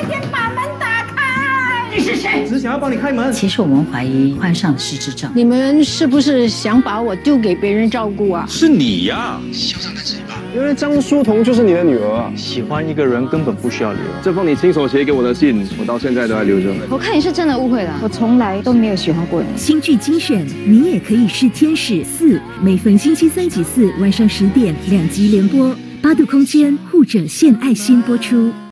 快点把门打开！ 你是谁？ 只想要帮你开门。 其实我们怀疑患上了失智症。 你们是不是想把我丢给别人照顾啊？ 是你呀！ 校长在这里吧？原来张淑彤就是你的女儿啊！喜欢一个人根本不需要理由。这封你亲手写给我的信，我到现在都还留着。 我看你是真的误会了，我从来都没有喜欢过你。 新剧精选，你也可以是天使4，每逢星期3及4晚上10点2集连播，8度空间护者献爱心播出。